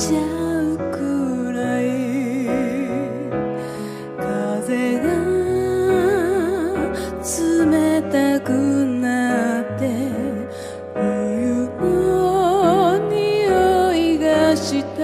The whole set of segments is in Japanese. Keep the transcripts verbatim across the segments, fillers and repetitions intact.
ちゃうくらい風が冷たくなって冬の匂いがした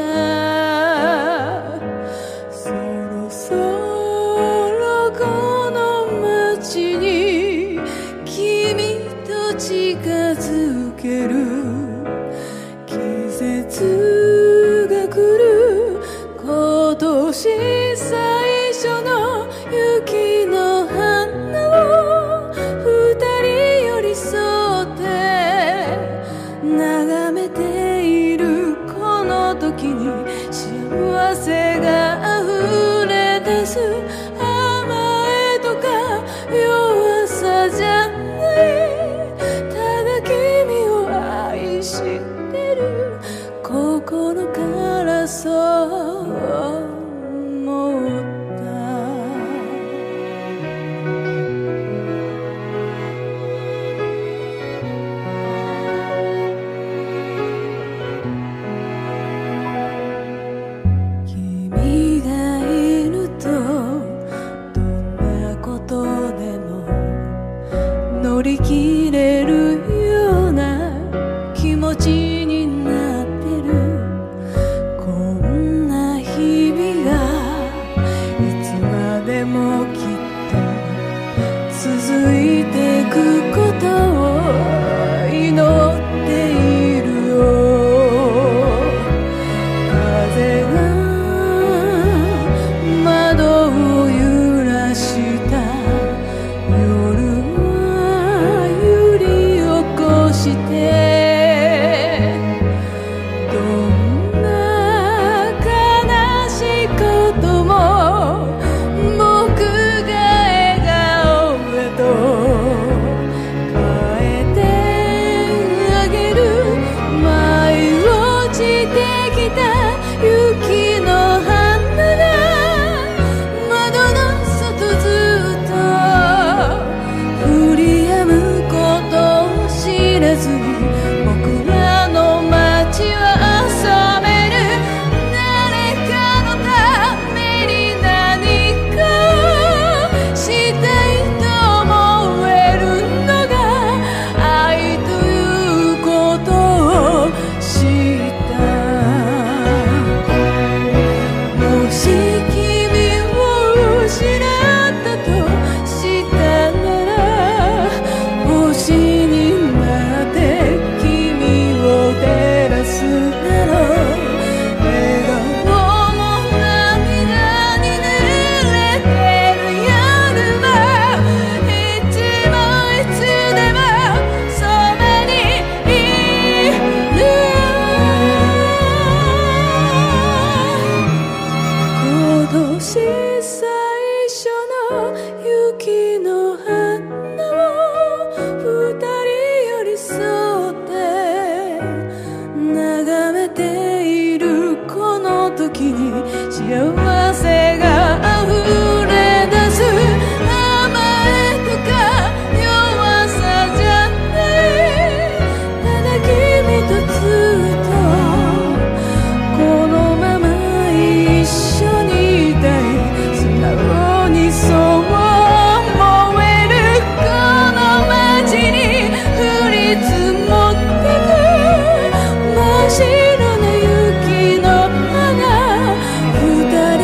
そろそろこの街に君と近づける季節が来る今年最初の雪の花を二人寄り添って眺めているこの時に幸せが溢れ出す甘えとか弱さじゃないただ君を愛してる心からそう思った君がいるとどんなことでも乗り切れるような気持ちになってるこんな日々がいつまでもきっと続いてくことを祈っているよ風が窓を揺らした夜は揺り起こしてどんな悲しいことも僕が笑顔へと変えてあげる舞い落ちてきた雪の花が窓の外ずっと降り止むことを知らずに僕らの街は遊べる誰かのために何かをしたいと思えるのが愛ということを知ったもし君を失ったとしたなら星になって君を照らすだろう笑顔も涙に濡れてる夜はいつもいつでもそばにいる今年最初の雪の花を二人寄り添って眺めているこの時に幸せが溢れ出す甘えとか弱さじゃないただ君とずっとこのまま一緒にいたい素直にそう思えるこの街に降り積もってく真っ白な雪の花二人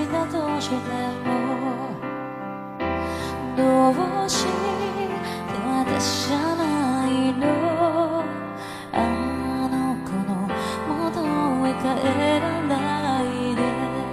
がどうしてもどうして私じゃないの、あの子の元へ帰らないで、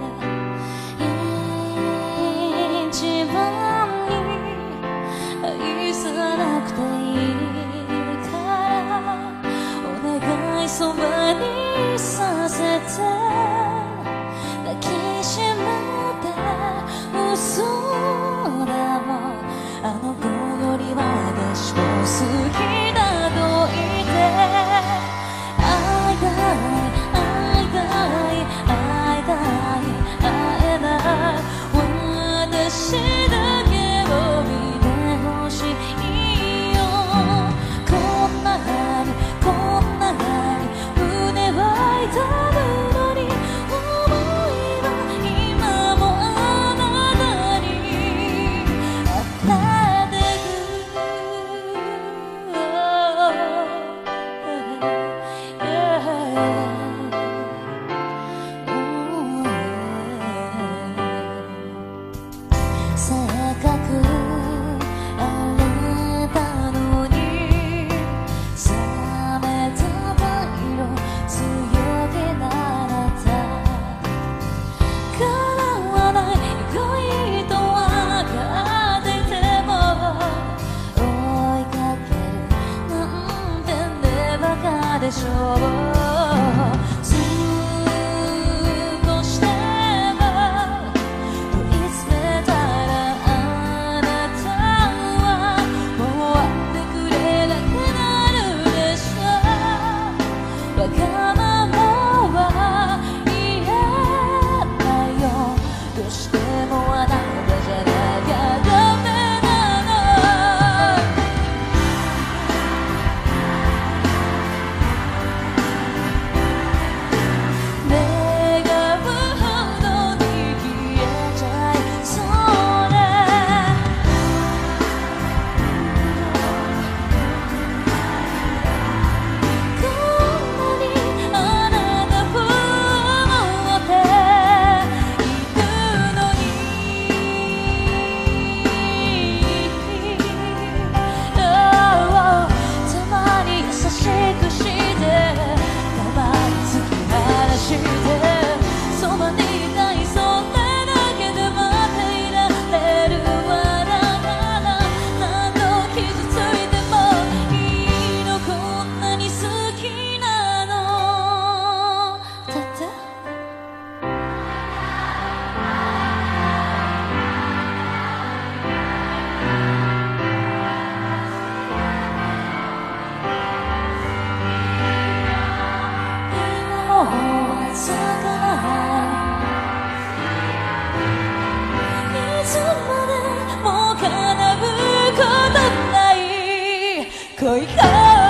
一番に愛さなくていいからお願いそばにさせて、抱きしめて嘘だもん、あの子より私を好きだと言って、会いたい会いたい会いたい会えない私だけを見てほしいよ、こんなにこんなに胸は痛むのに、思いは今もあなたに与えてせっかく荒れたのに冷めた太陽強気なあなた、叶わない恋と分かっていても追いかけるなんてねバカでしょう、少しでも問い詰めたらあなたはもう会ってくれなくなるでしょう、わがままは言えないよ、どうしてもあなたじゃなきゃダメなの、願うほどに消えちゃいそうね、こんなにあなたを思っているのに、たまに優しくしてたまに突き放して、そばにいたい、それだけで待っていられるわ、だから何度傷ついてもいいの、こんなに好きなのだって、もう朝からいつまでも叶うことない恋心、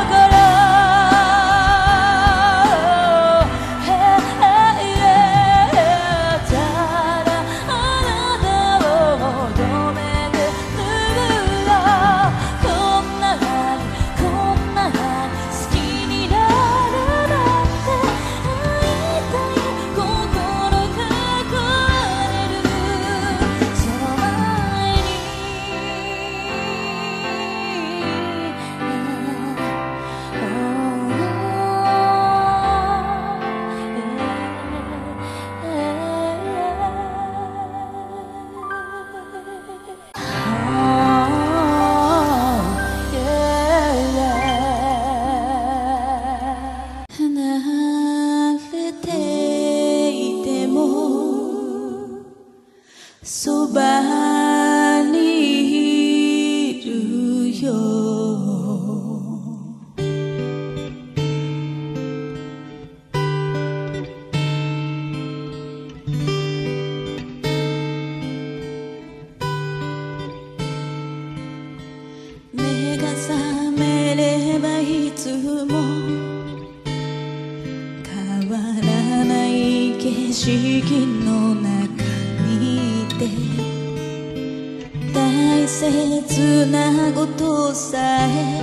ただあなたを求めてるよ、こんなにこんなに好きになるなんて、会いたい心が壊れる、その前に離れていてもそばにいるよ、目が覚めればいつも変わらない景色の中にいて、大切なことさえ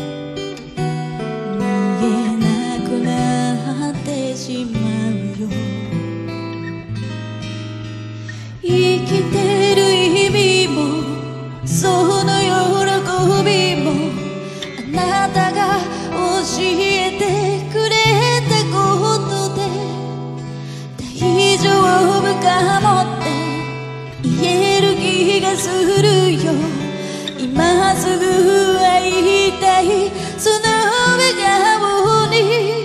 見えなくなってしまうよ、 がするよ。今すぐ会いたいその笑顔に。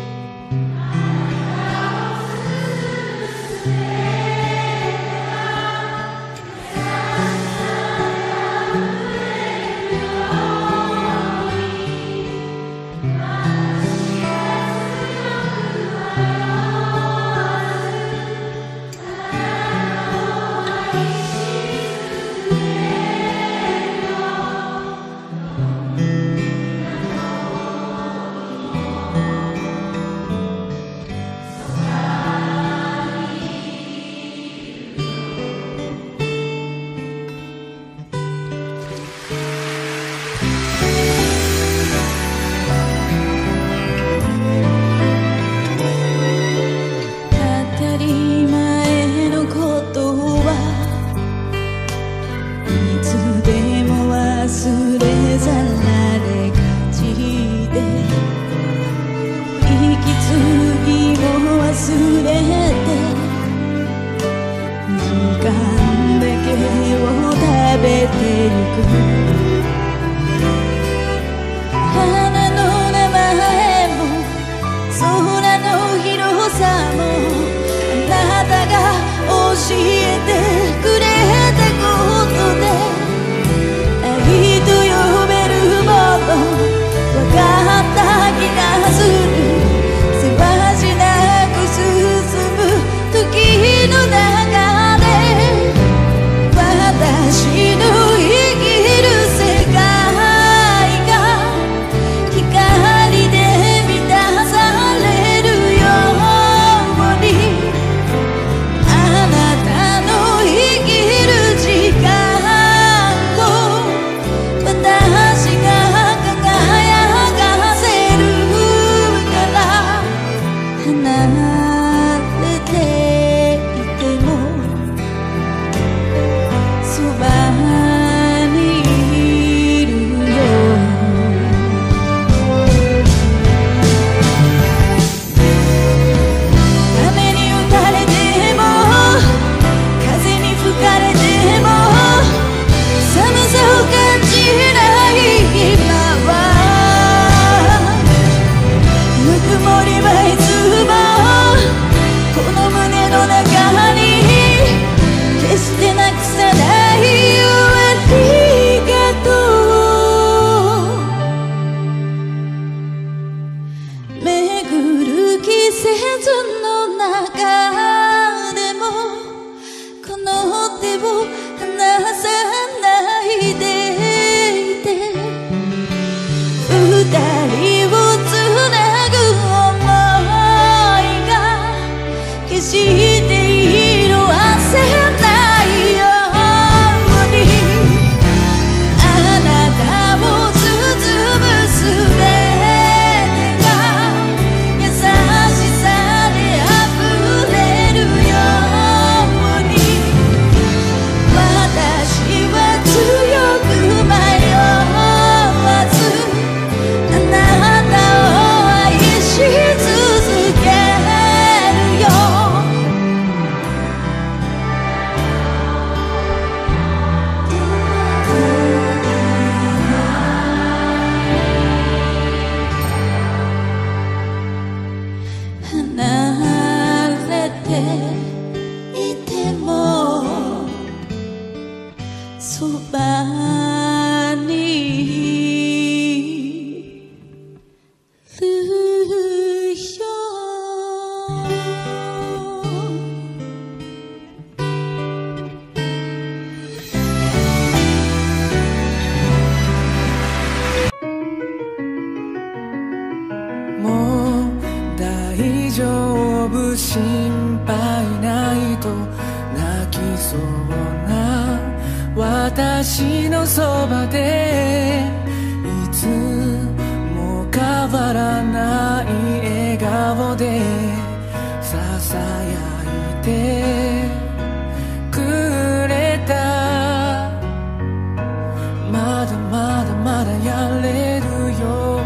私のそばでいつも変わらない笑顔でささやいてくれた。まだまだまだやれるよ。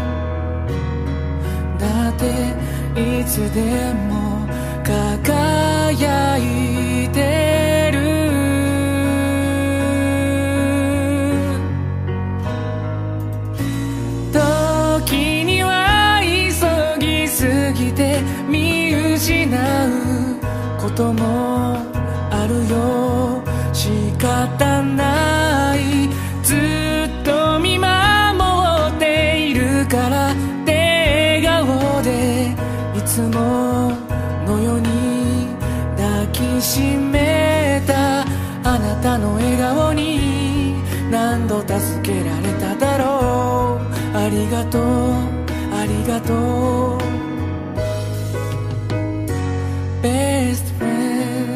だっていつでも輝いてる。 こともあるよ、仕方ない、ずっと見守っているからって笑顔でいつものように抱きしめたあなたの笑顔に何度助けられただろう。ありがとうありがとう Best friend。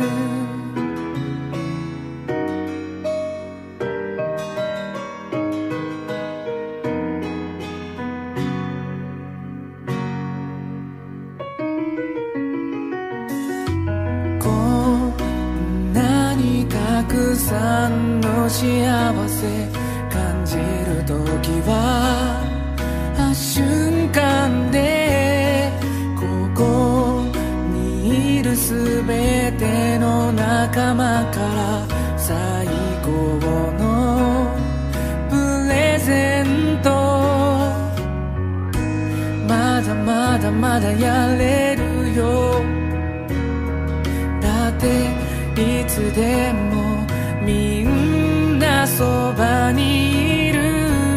こんなにたくさんの幸せ感じるときは瞬間で、ここにいるすべての仲間から最高のプレゼント、まだまだまだやれるよ、だっていつでもみんなそばにいる。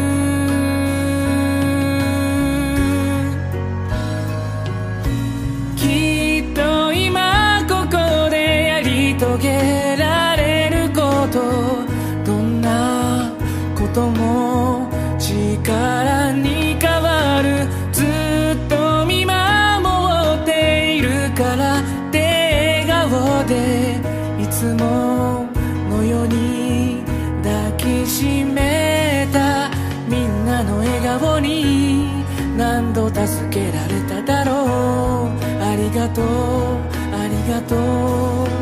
遂げられること、どんなことも力に変わる、ずっと見守っているからって笑顔でいつものように抱きしめたみんなの笑顔に何度助けられただろう。ありがとうありがとう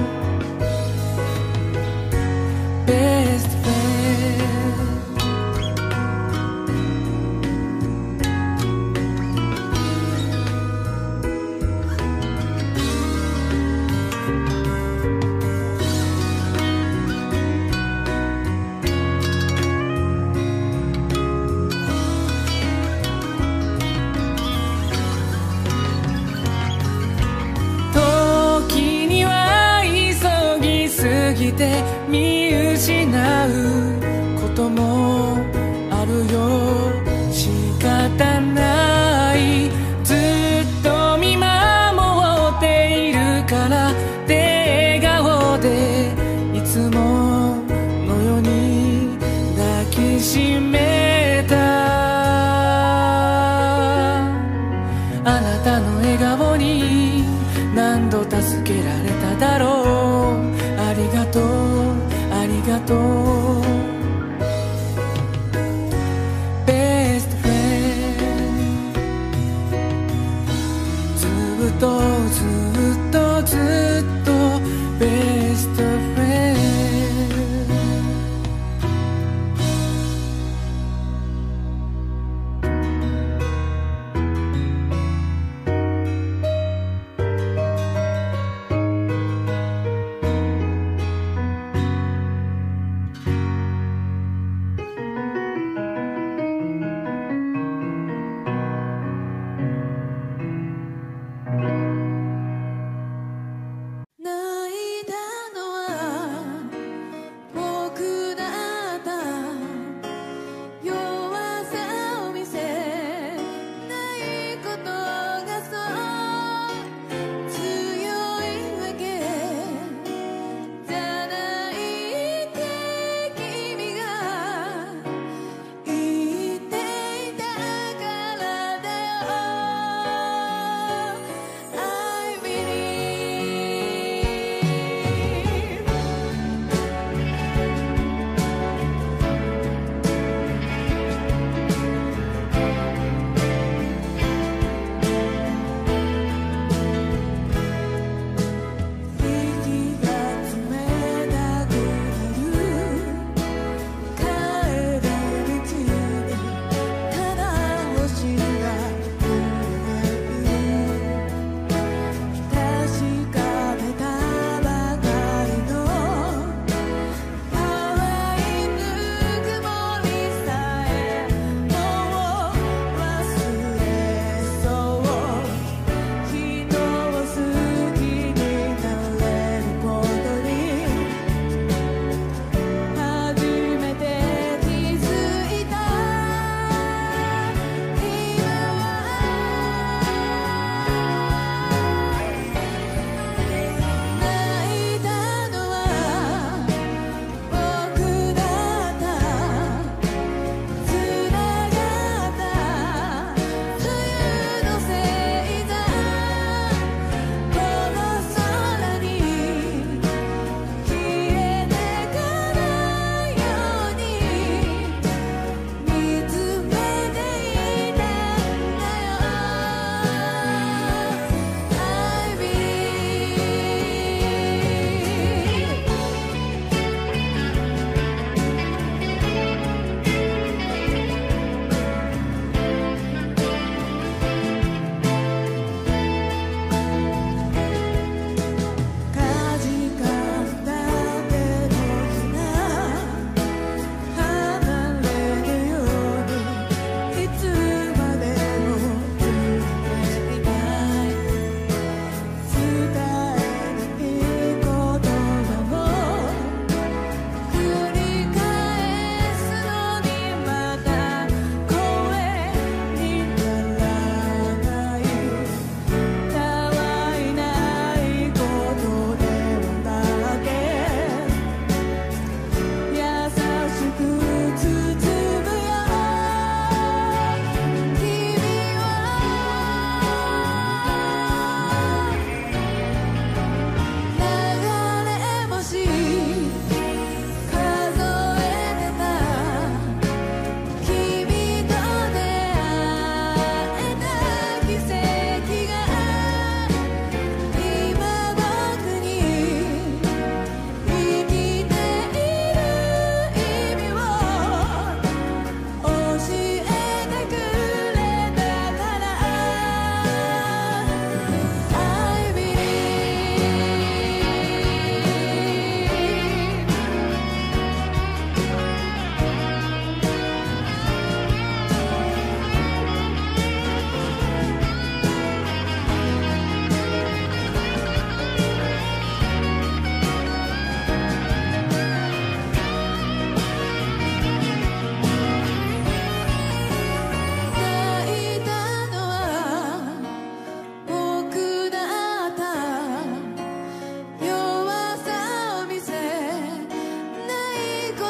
Best friend。 時には急ぎすぎて見失うこともあるよ、仕方ない、ずっと見守っているからって笑顔でいつものように抱きしめたあなたの笑顔に何度助けられただろう。ありがとうありがとう Best friend。 ずっとずっとずっと Best friend。 「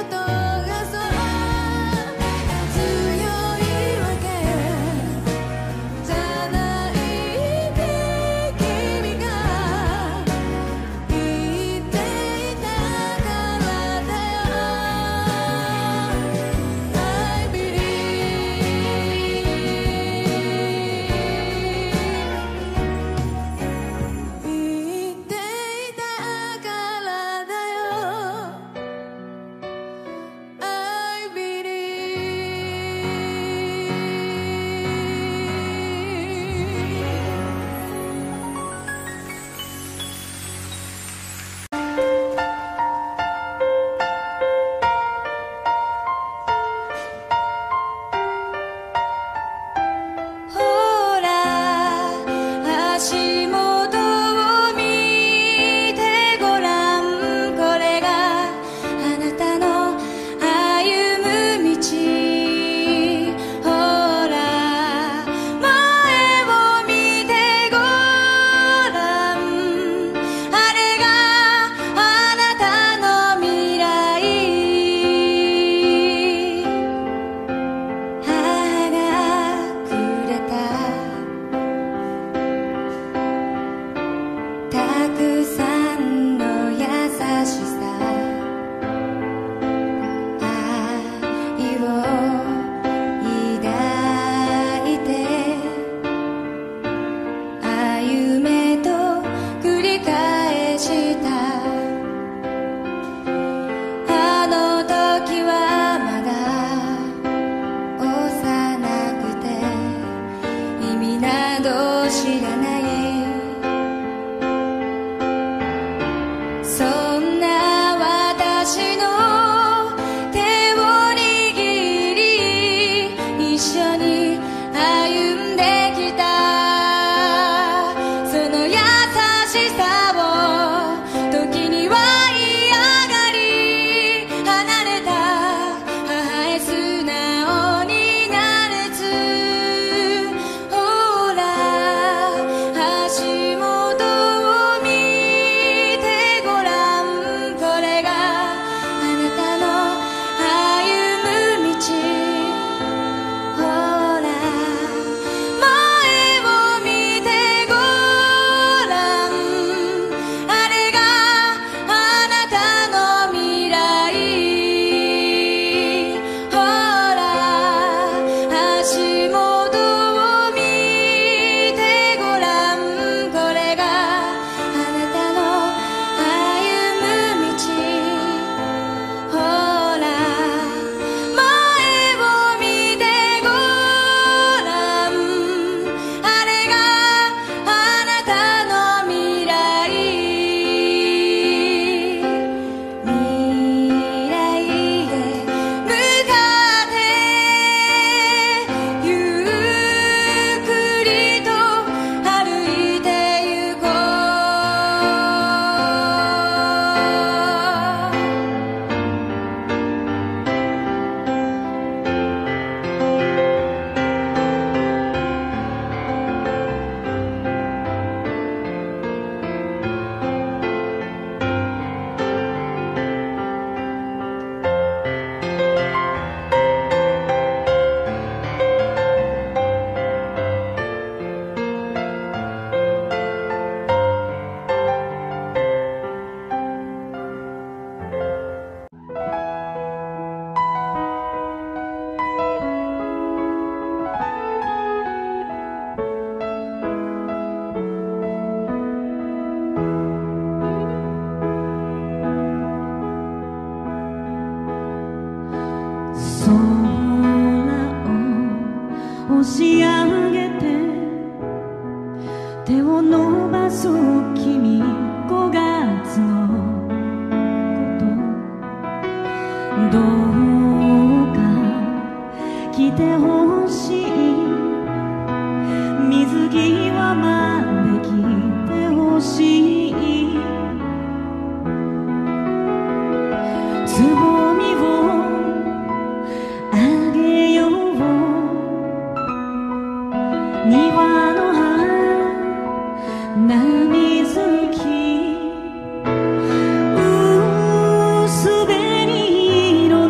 薄紅色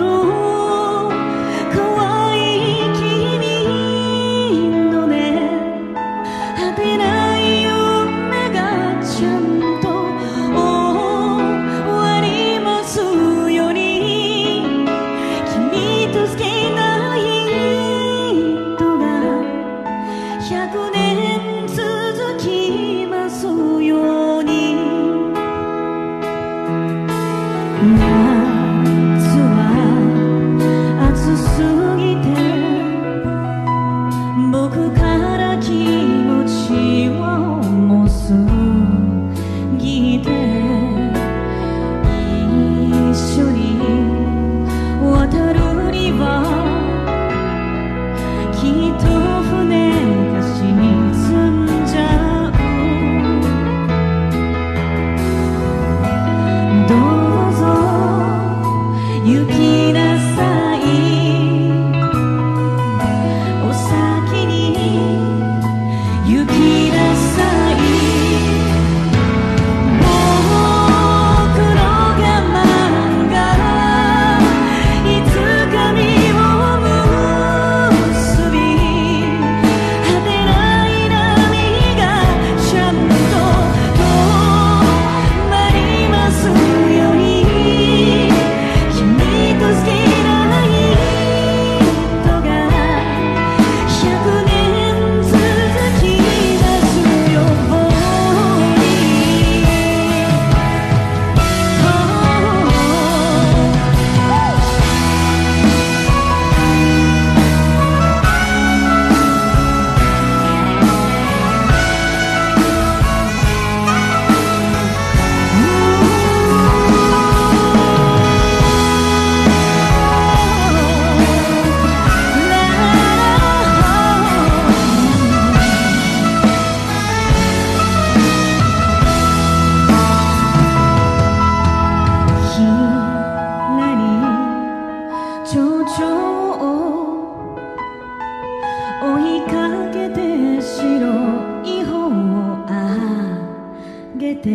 蝶々を追いかけて白い方をあげて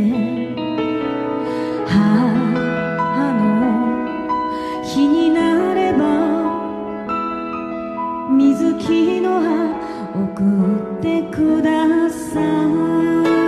母の日になれば水木の葉送ってください。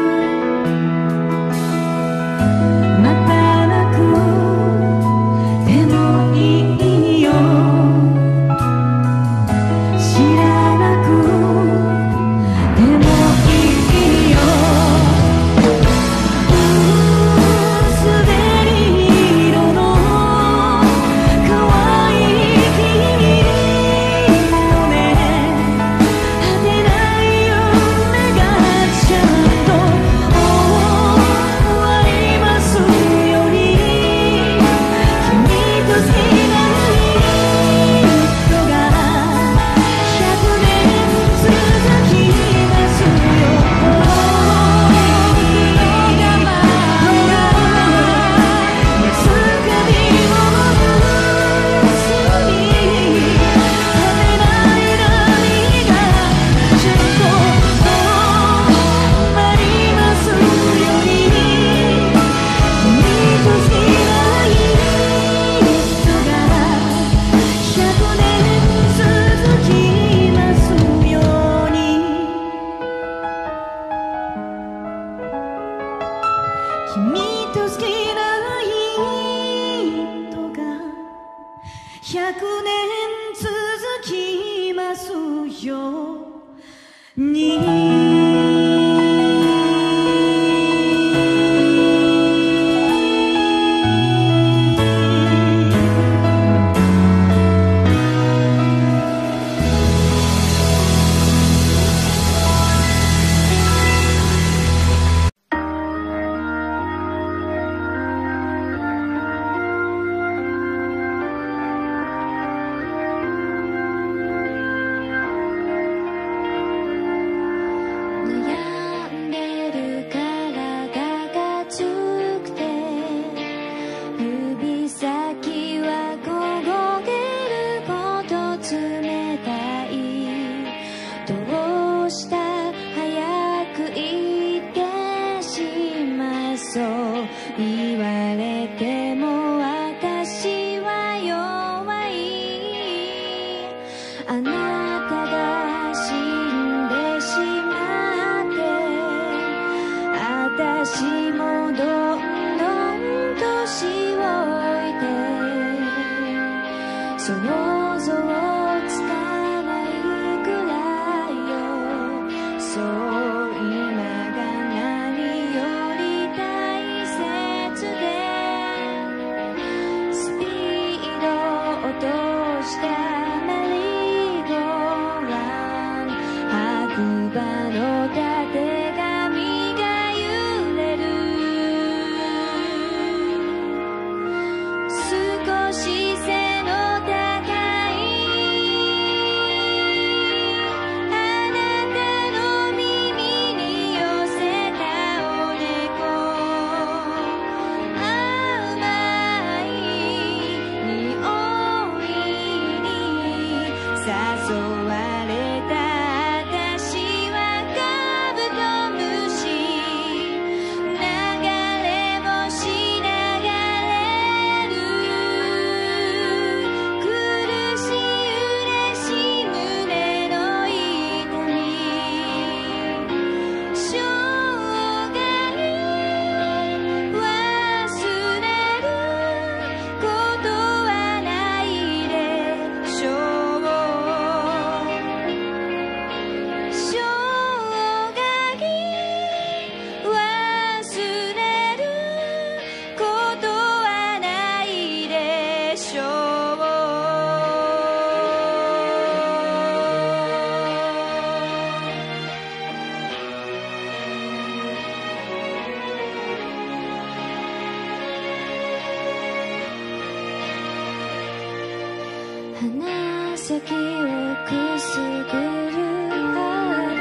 鼻先をくすぐる春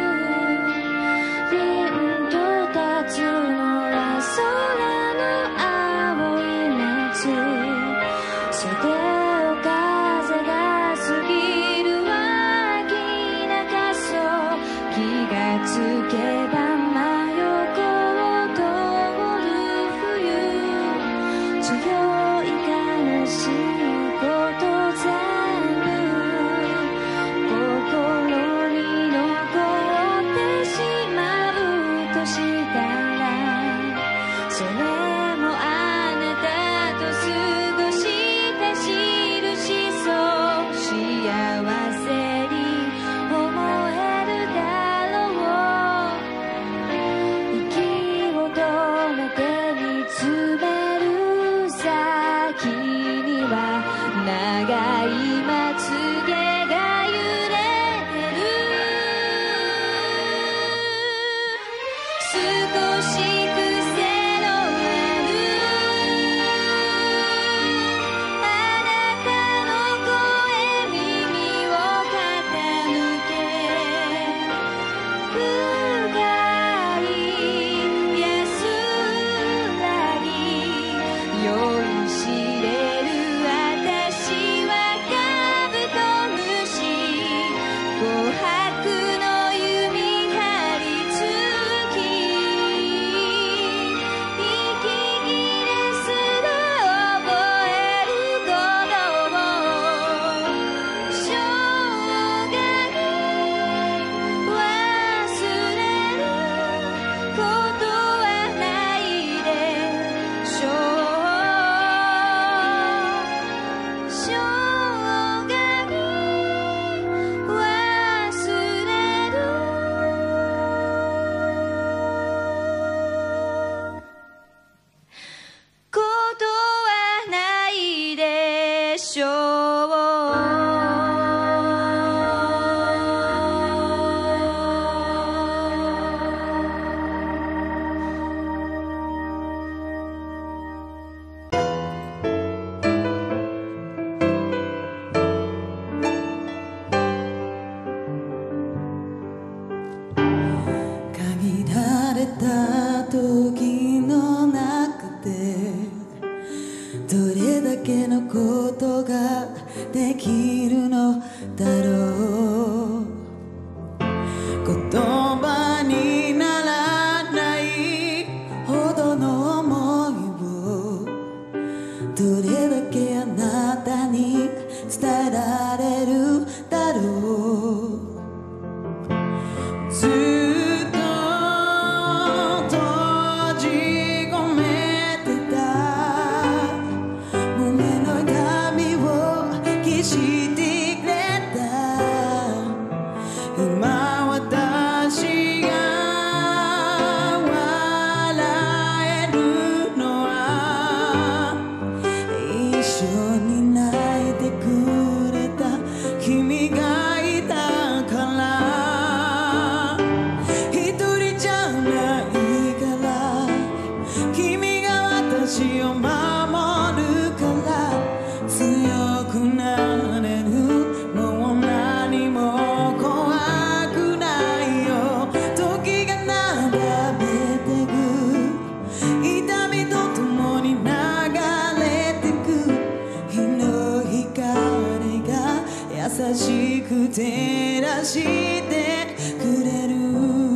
凛と立つのは空の青い夏袖を風限られた時の中でどれだけのことができるのだろう。言葉にならないほどの想いをどれだけあなたに伝えられるだろう。ずっと閉じ込めてた胸の痛みを消してくれた。今私が笑えるのは一緒に泣いてくれた君がいたから。一人じゃないから君が私を守るから強くなれる。もう何も怖くないよ。時が流れてく痛みとともに流れてく日の光が優しく照らしてくれる。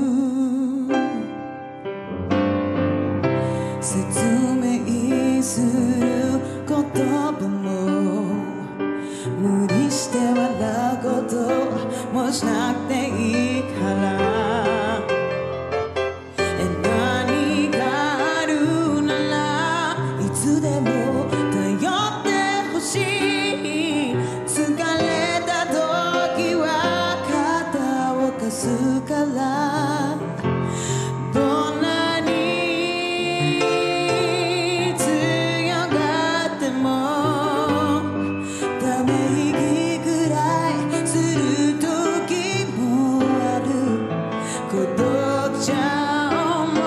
説明する言葉も無理して笑うこともしなくていいから。何かあるならいつでも頼ってほしい。疲れた時は肩を貸すから。どんなに強がってもため息くらいする時もある。孤独じゃ重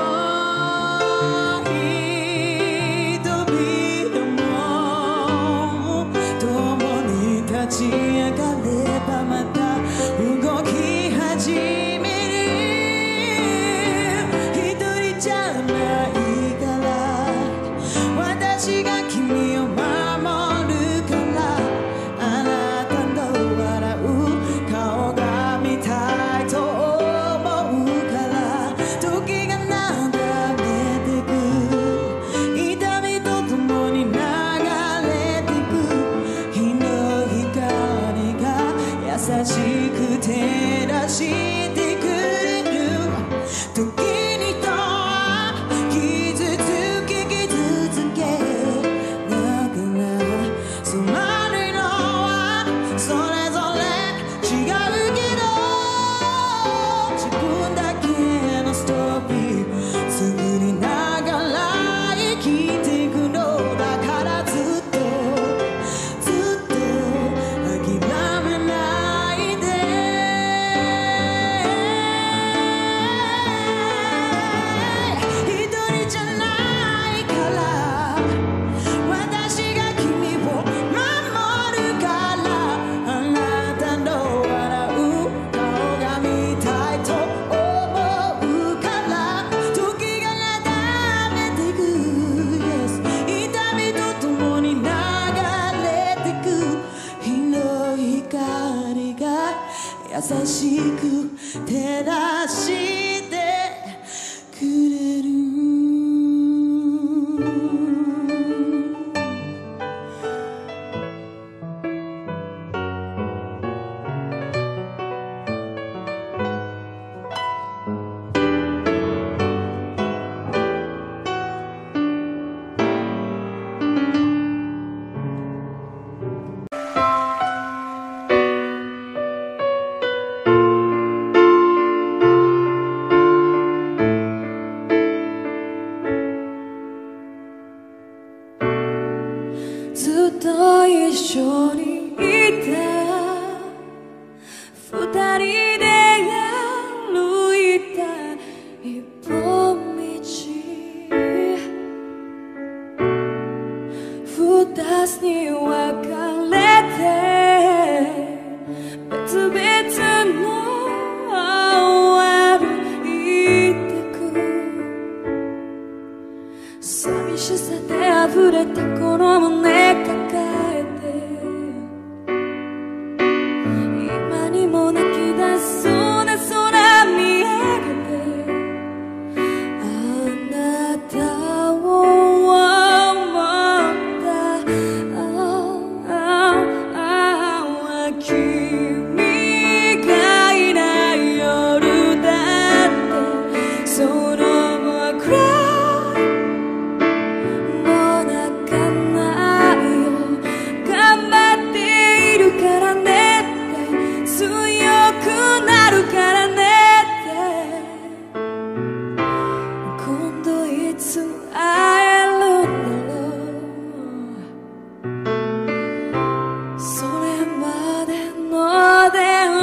い人々も共に立ち上がればまた動き始める。一人じゃないから私が君を守るから。あなたの笑う顔が見たいと思うから。時が流れてく痛みとともに流れてく日の光が優しく照らしてくれる。時にとは傷つけ傷つけだからそうなるのはそれぞれ違うけど自分だけのストーリー作りながら生きていくのだから。ずっとずっと諦めないで。一人じゃないから私が君を守るから。あなたの笑う顔が見たいと思うから。時が流れてく Yes 痛みとともに流れてく日の光が優しく照らしてくれる。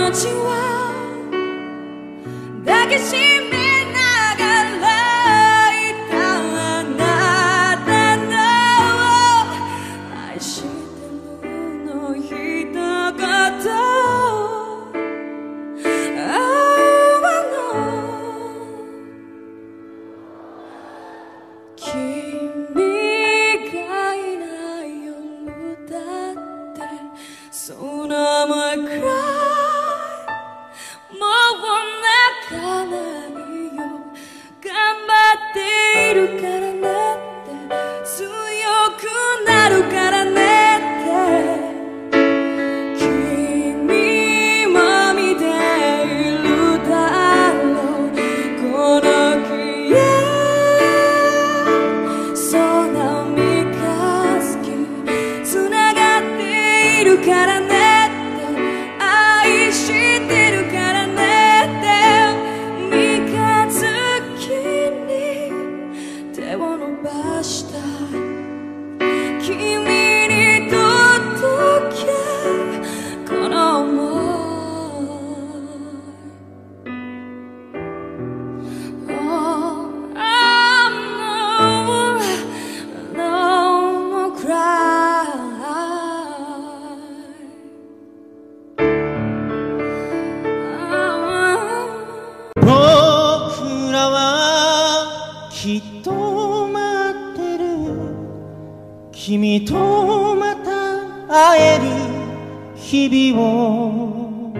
街は抱きしめながらいたあなたの愛してるの一言君がいない夜だってSo now I cry もう泣かないよ頑張っているからねって強くなるからねって君も見ているだろうこの気からねって愛してるからねって三日月に手を伸ばした君に届けこの想い Oh, I'm no, no more cry きっと待ってる君とまた会える日々を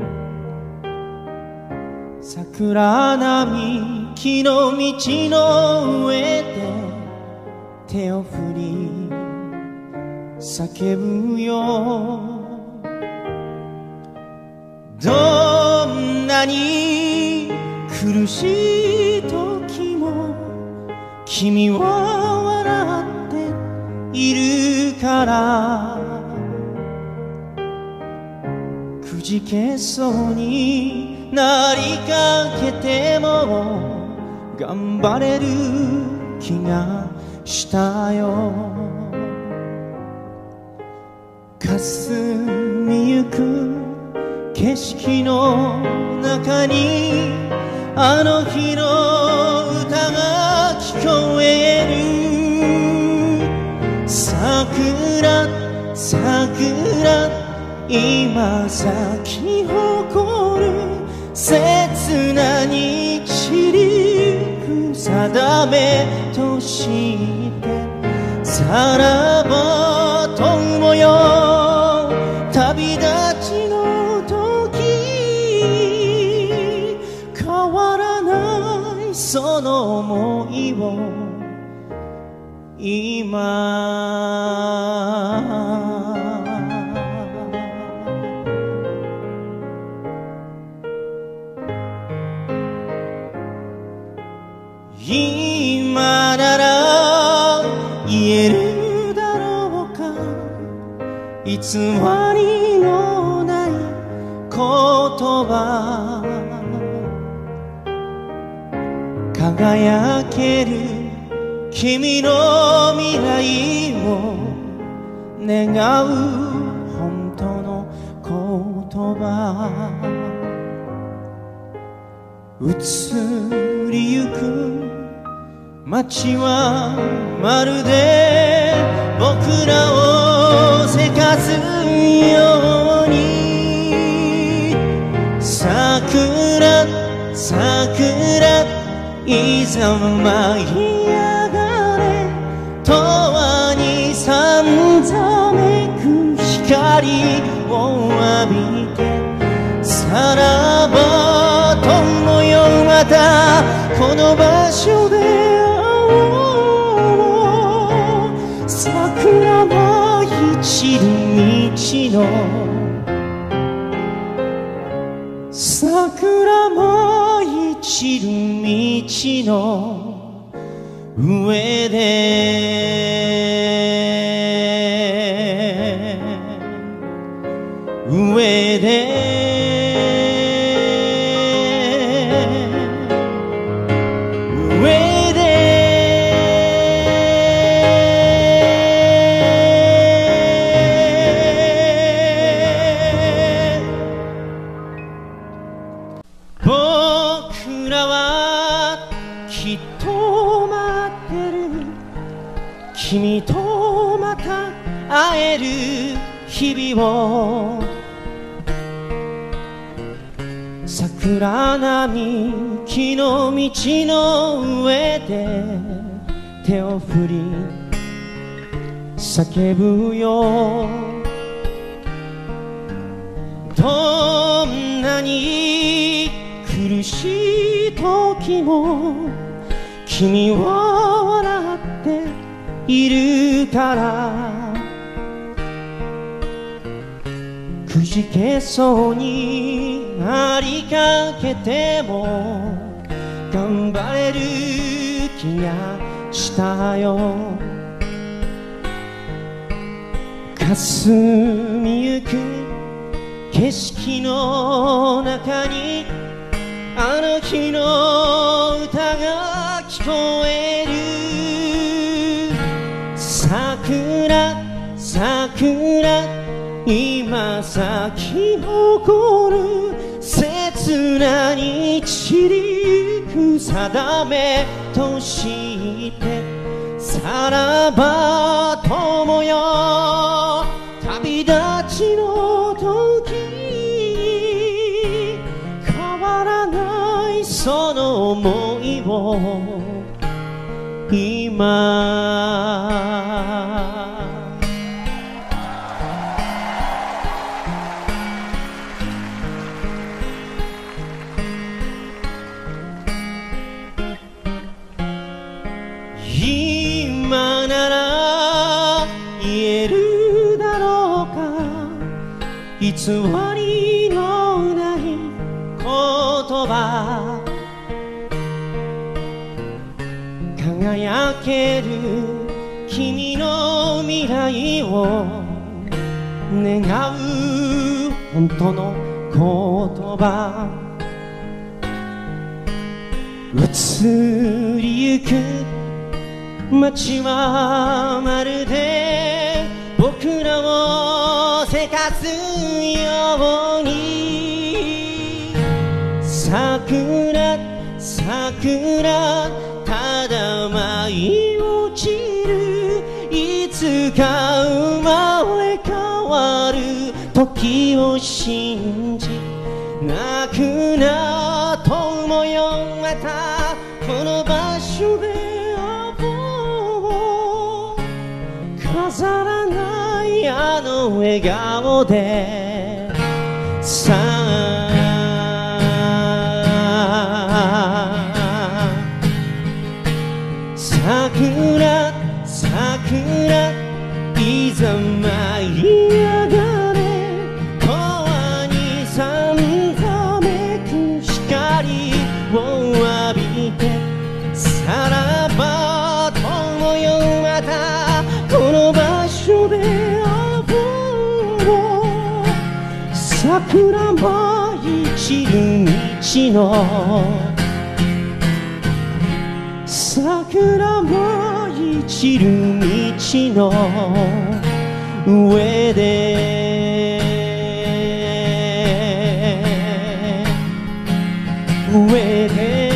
桜並木の道の上で手を振り叫ぶよどんなに苦しい時も君は笑っているからくじけそうになりかけても頑張れる気がしたよ霞みゆく景色の中にあの日の歌が聞こえる桜桜今咲き誇る切なに散りく定めとしてさらば友よ旅立ちの時変わらないその想いを今今なら言えるだろうか偽りのない言葉輝ける君の未来を願う本当の言葉移りゆく街はまるで僕らをせかすように桜桜いざ舞い上がれ永遠にさんざめく光を浴びてさらば友よまたこの場所で会おう桜舞い散る道の桜舞い散る道の上で上で日々を桜並木の道の上で手を振り叫ぶよ。どんなに苦しい時も君は笑っているから。くじけそうになりかけても頑張れる気がしたよ。霞みゆく景色の中にあの日の歌が聞こえる。桜桜今咲き誇る刹那に散りゆく定めとしてさらば友よ旅立ちの時変わらないその想いを今今なら言えるだろうか偽りのない言葉輝ける君の未来を願う本当の言葉移りゆく街はまるで僕らをせかすように桜桜ただ舞い落ちるいつか生まれ変わる時を信じ泣くな友よまたこの場所で飾らないあの笑顔でさあ桜桜いざ舞い上がれ永遠にさんざめく光を浴びてさらば友よまたこの場所で会おう桜舞い散る道の桜舞い散る道の上で上で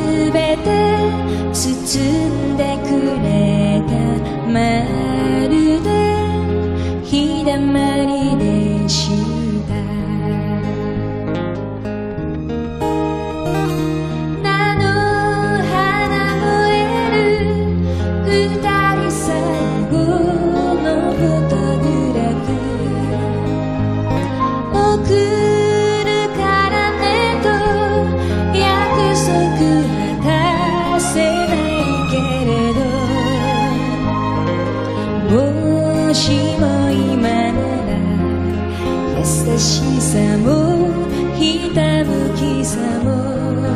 包んでくれた丸だまりでした菜の花燃える二人最後のフォトグラフ送るからねと約束果たせないけれどもしも今なら優しさもひたむきさも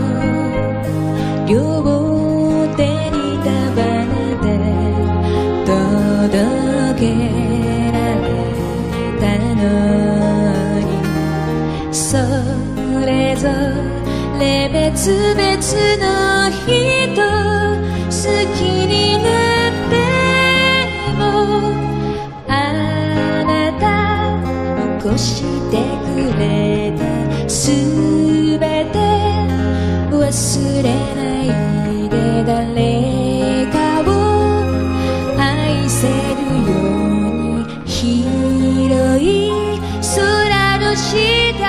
両手に束ねて届けられたのにそれぞれ別々の人好きになってもあなた残してくれたすべて忘れないで誰かを愛せるように広い空の下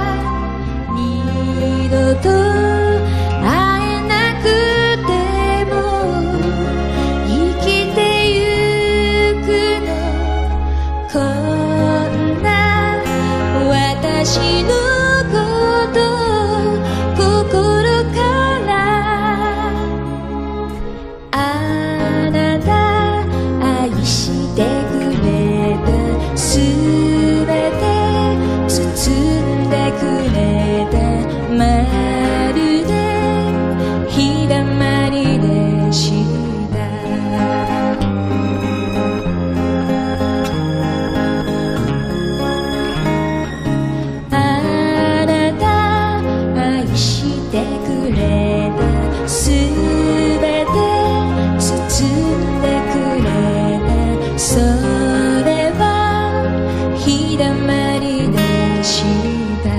二度と会えなくても生きてゆくのこんな私のこと心からあなた愛してくれたすべて包んでくれたまるで日だまりでしたあなた愛してくれたすべて包んでくれたそれは日だまりでした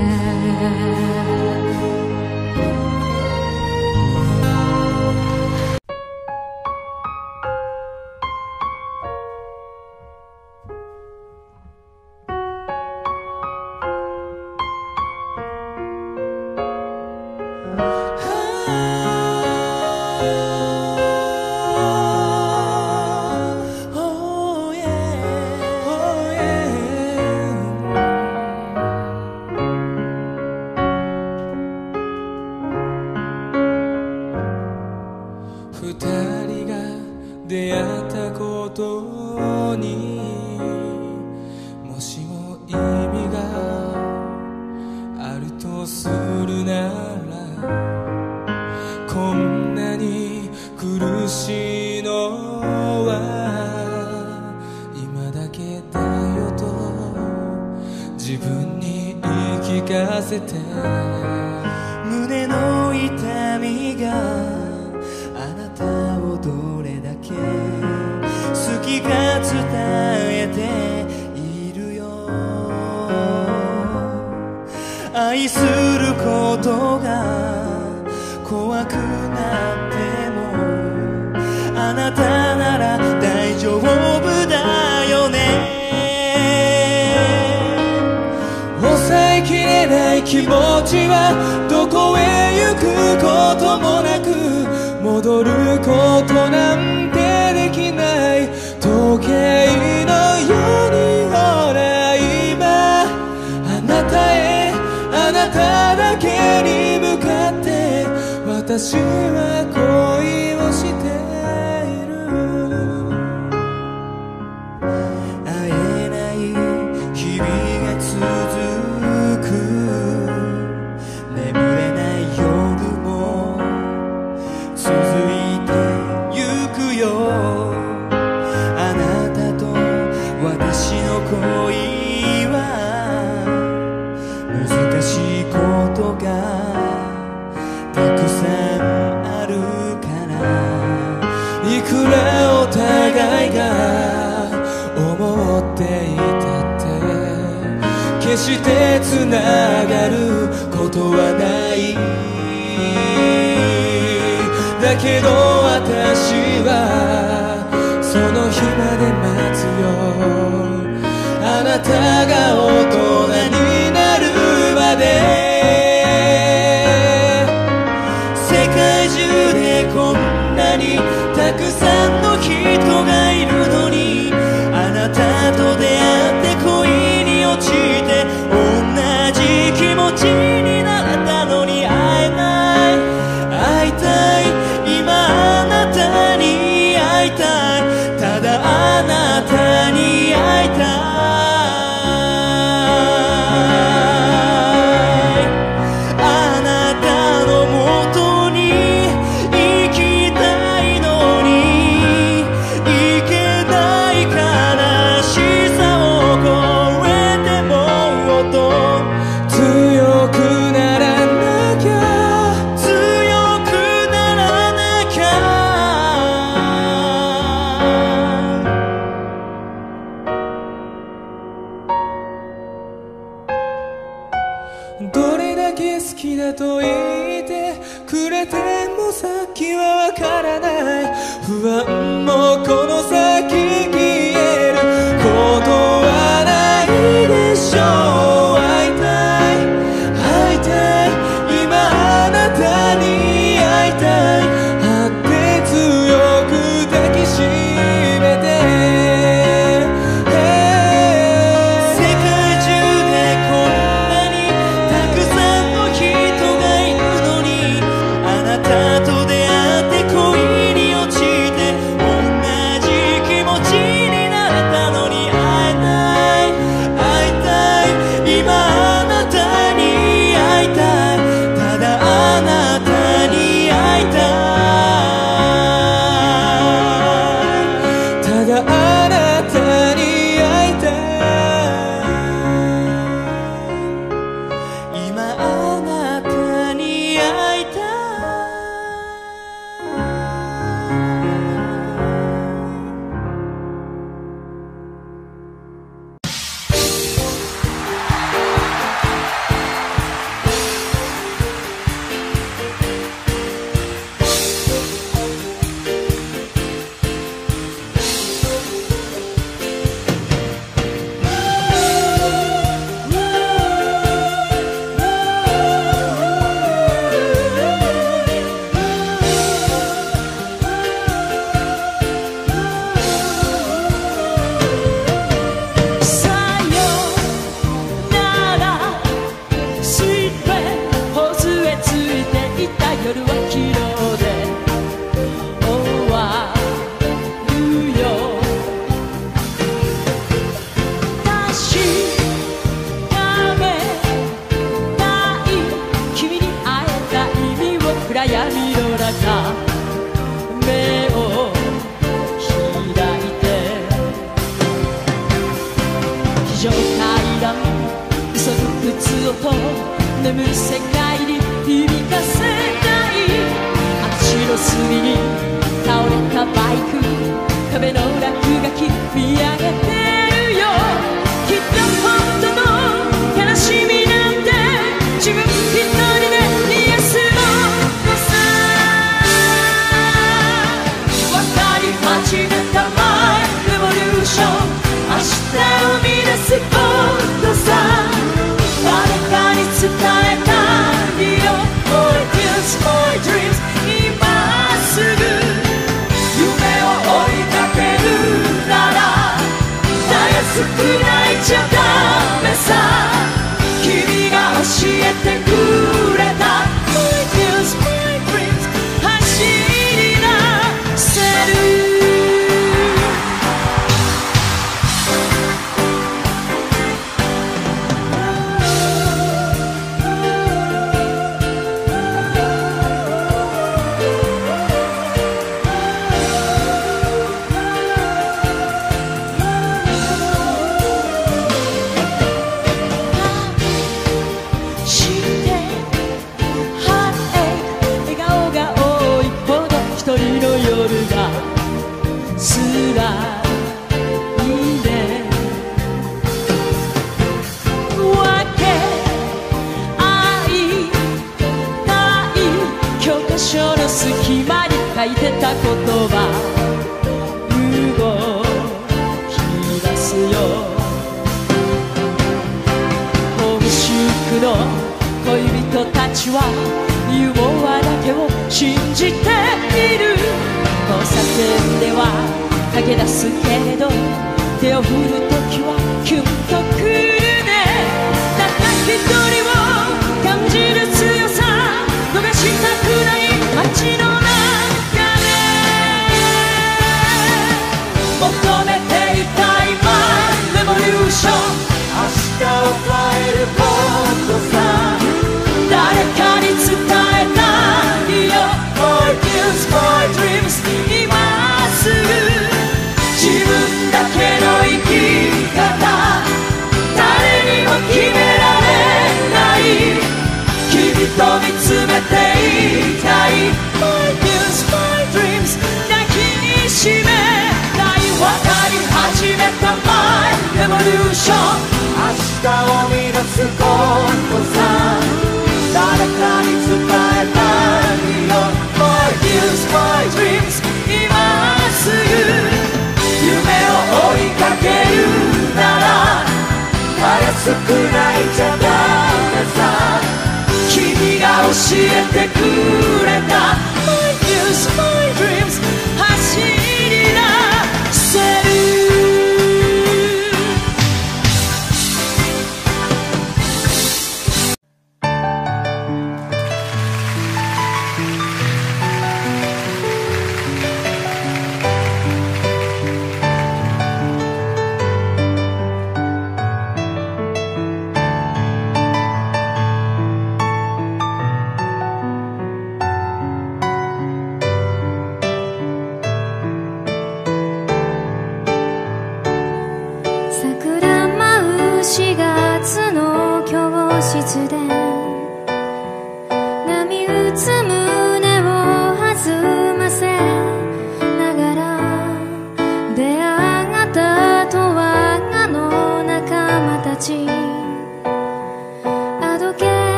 二人が出会ったことにもしも意味があるとするならこんなに苦しいのは今だけだよと自分に言い聞かせて胸の痛みがあなたをどれだけ好きか伝えているよ愛することが怖くなってもあなたなら大丈夫だよね抑えきれない気持ちはどこへ行くこともなく戻ることなんてできない時計のようにほら今あなたへあなただけに向かって私は恋をしている会えない日々が続く眠れない夜も続いてゆくよあなたと私の恋は難しいことがたくさんあるからいくらお互いが思っていたって決してつながることはないだけど私はその日まで待つよあななたが大人になるまで世界中でこんなにたくさんの人がいるのにあなたと出会って恋に落ちて同じ気持ちになったのに会えない会いたい今あなたに会いたいただあなたに会いたいあなたのもとに行きたいのに行けない悲しさを超えてもっと強くならなきゃ強くならなきゃどれだけ好きだと言ってくれても先はわからない不安もこの先消えることはないでしょう会いたい会いたい今あなたに会いたい会って強く抱きしめて世界中でこんなにたくさんの人がいるのにあなたと出会って恋に落ちて同じ気持ちになれたのに会えない会いたい今あなたに会いたいただあなたに会いたいただあなたに会いたい今あなたに会いたいさよならして頬杖ついていた夜は昨日で終わるよ確かめたい君に会えた意味を暗闇の中目を開いて非常階段急ぐ靴音眠る世界に響かせたい足の隅に倒れたバイク壁の落書き見上げてるよきっと本当の悲しみなんて自分一人で癒すものさ分かり始めたマイレボリューション明日を見出すことさ誰かに伝えたいよ My dreams, my dreams 今すぐ夢を追いかけるならたやすく泣いちゃダメさ君が教えてくれた My dreams, my dreams 走り出せるいてた言葉動き出すよ人たちはユーモアだけを信じている。交差点では駆け出すけれど手を振るときはキュンとくるね。たった一人を感じる強さ逃したくない街の中で求めていたいマイレボリューション。明日を変えることさ誰かに伝えたいよ。 My dreams, my dreams 今すぐ自分だけの生き方誰にも決められない。君と見つめていたい My dreams, my dreams 抱きにしめたい。分かり始めた My revolution。 明日を見出すことさ誰かに伝えたいよ。 My dreams, my dreams 今すぐ夢を追いかけるなら早く泣いちゃダメさ。君が教えてくれた My dreams, my dreams 走り出せる。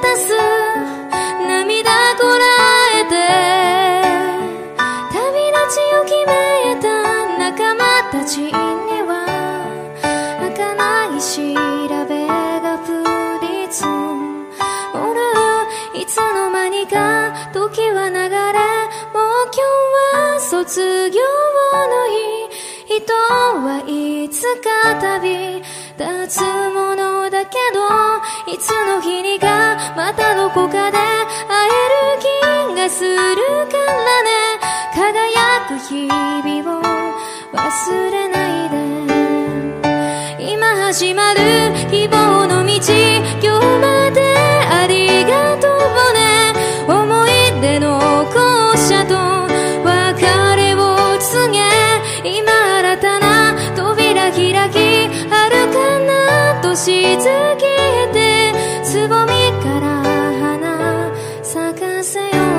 ちいつの間にか時は流れ、もう今日は卒業の日。人はいつか旅立つものだけど、いつの日にかまたどこかで会える気がするからね。輝く日々を忘れないで。今始まる希望の道、今日までありがとうね。思い出の校舎と別れを告げ、今新たな扉開き、遥かな年月へてつぼみから花咲かせよう。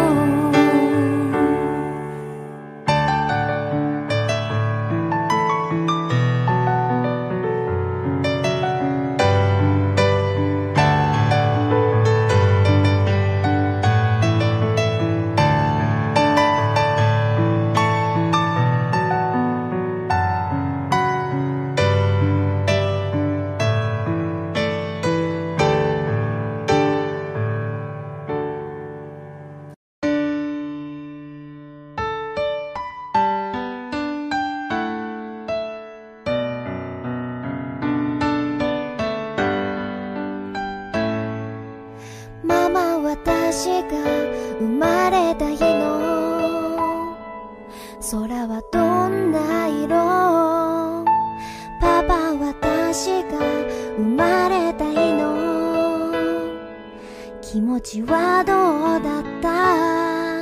私が生まれた日の空はどんな色？パパ、私が生まれた日の気持ちはどうだった？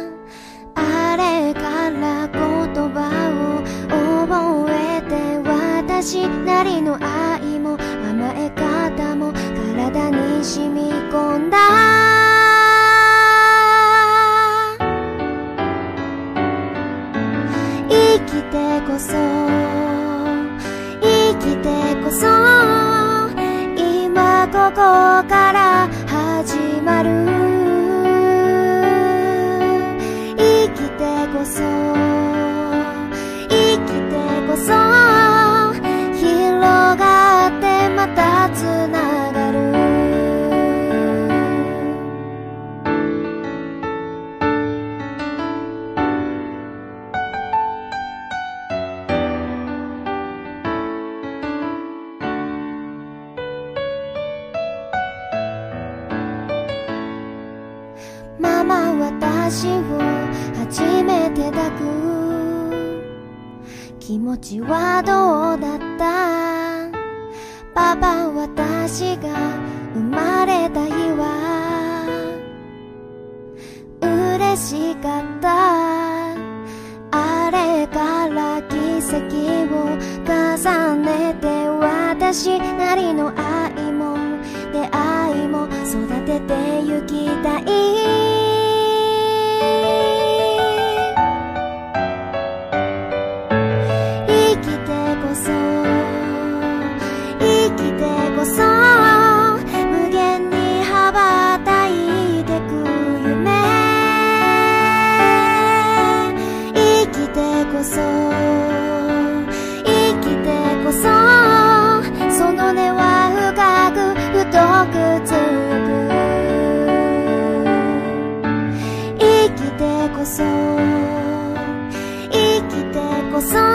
あれから言葉を覚えて、私なりの愛も甘え方も体に染み込んだ。生きてこそ生きてこそ今ここから始まる。生きてこそ生きてこそ広がってまたつながる。ママ、私を初めて抱く気持ちはどうだった？パパ、私が生まれた日は嬉しかった。あれから奇跡を重ねて、私なりの愛も出会いも育ててゆきたい。生きてこそ生きてこそ無限に羽ばたいてく夢。生きてこそ生きてこそその根は深く太く強く。生きてこそ生きてこそ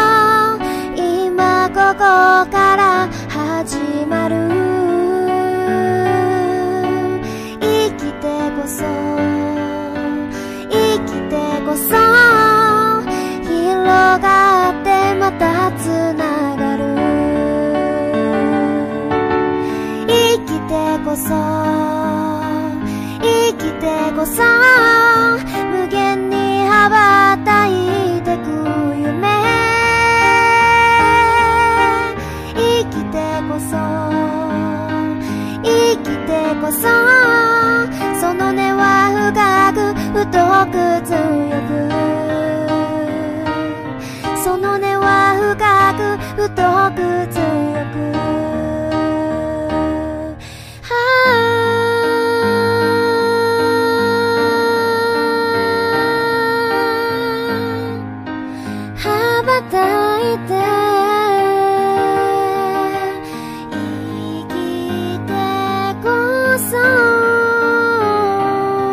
今ここから始まる。生きてこそ生きてこそ広がってまたつながる。生きてこそ生きてこそ無限に羽ばたいてく夢。生きてこそ生きてこそその根は深く太く強く。その根は深く太く強く。羽ばたいて生きてこそ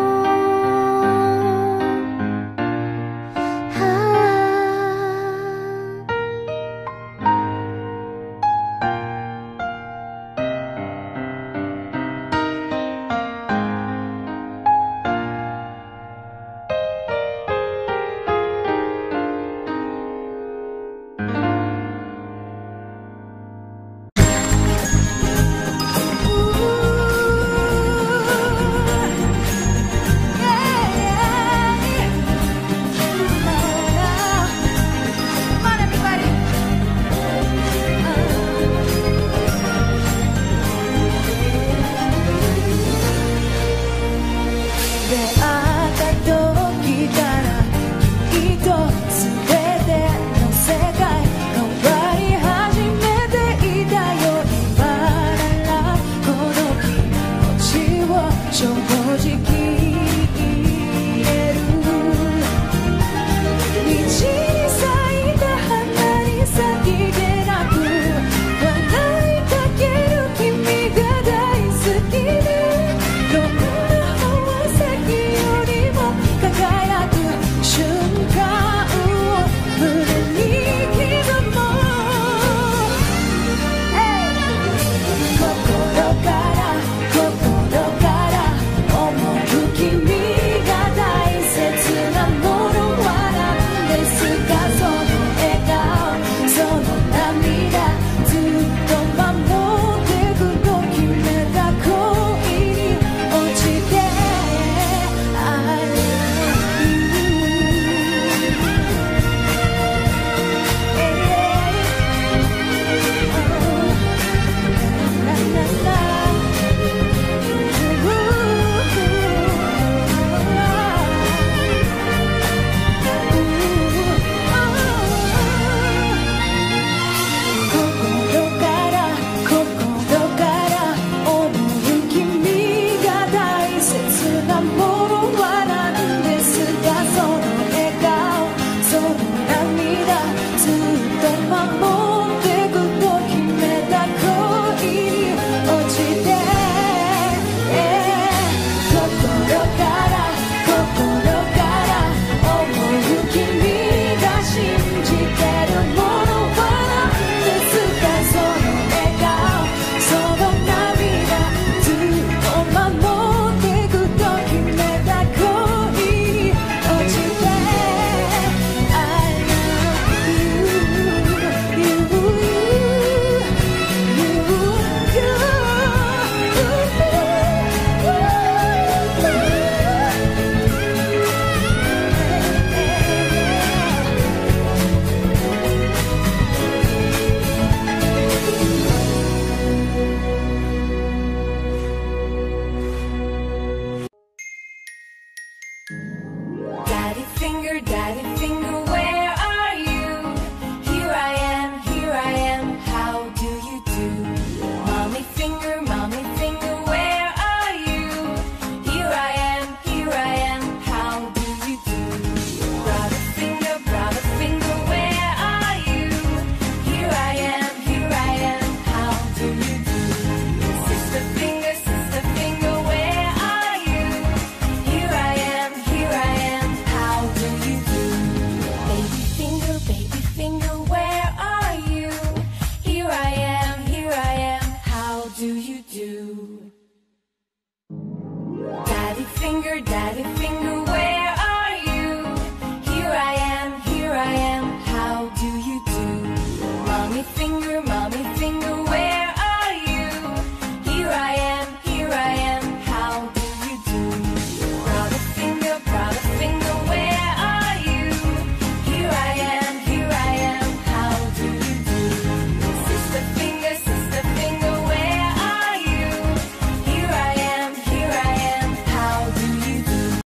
Daddy finger, daddy finger